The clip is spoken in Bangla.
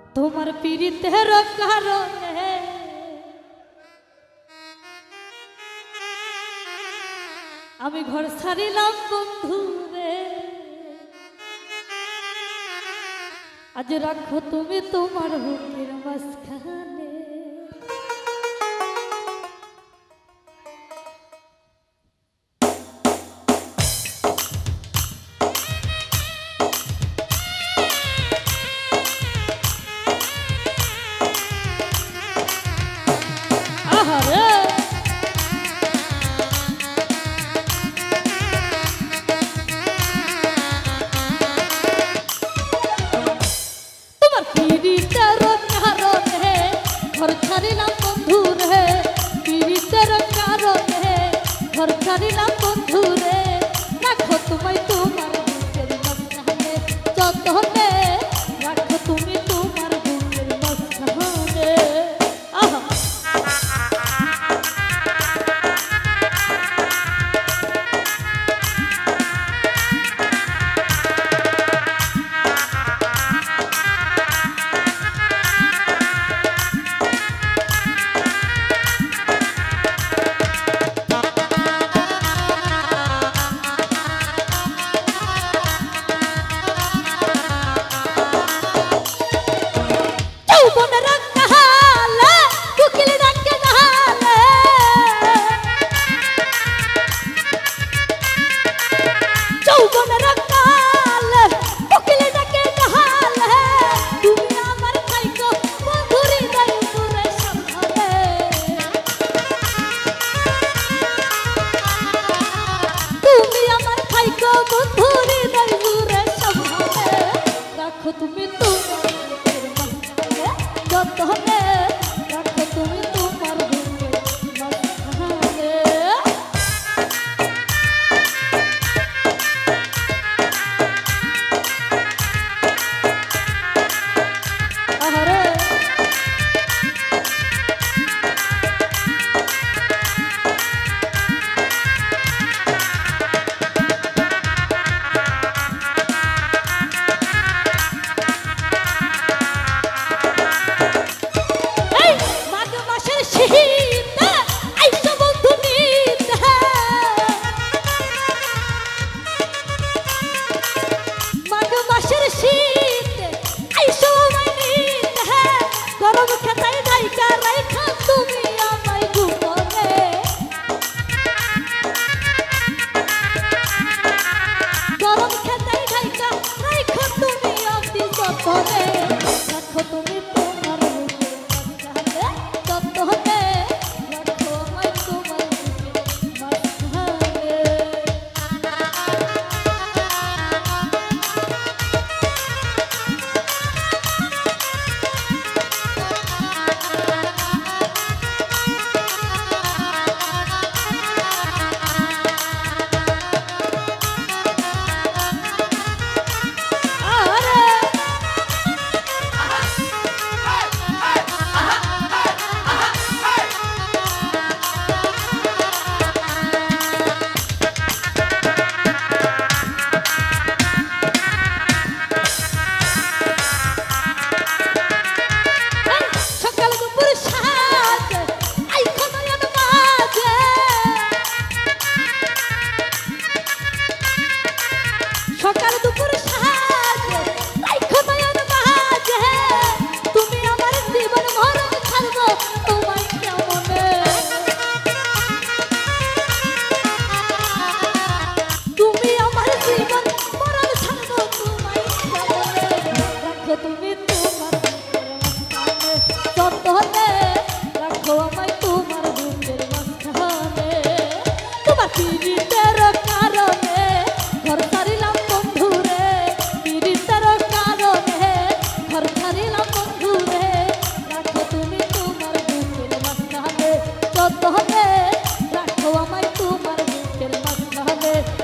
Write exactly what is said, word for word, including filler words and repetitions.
তোমার পীড়িতের কারণে আমি ঘর ছাড়িলাম বন্ধু রে। আজ রাখো তুমি তোমার বুকের মাঝখানে। ঘর ছাড়িলাম বন্ধু রে, পীড়িতের কারণে ঘর ছাড়িলাম বন্ধু রে। রাখো তোমায় তোমার বুকের মাঝখানে যতনে, রাখো তুমি তোমার বুকের মাঝখানে। আহা তুমি তোমার যতনে, রাখো তুমি তোমার বুকের মাঝখানে। আহারে রাখো তুমি তোমার বুকের মাঝখানে যতনে, রাখো আমায় তোমার বুকের মাঝখানে। সকাল দুপুর সাজে রাইখো নয়ন মাঝে, তুমি আমার জীবন মরণ ছাড়বো তোমায় কেমনে। তুমি আমার জীবন মরণ ছাড়বো তোমায় কেমনে। রাখো তুমি তোমার বুকের মাঝখানে যতনে, রাখো আমায় তোমার বুকের মাঝখানে। তোমার পীড়িতের কারণে ঘর ছাড়িলাম বন্ধু রে, পীড়িতের কারণে ঘর ছাড়িলাম বন্ধু রে। রাখো তুমি তোমার বুকের মাঝখানে যতনে, রাখো আমায় তোমার বুকের মাঝখানে।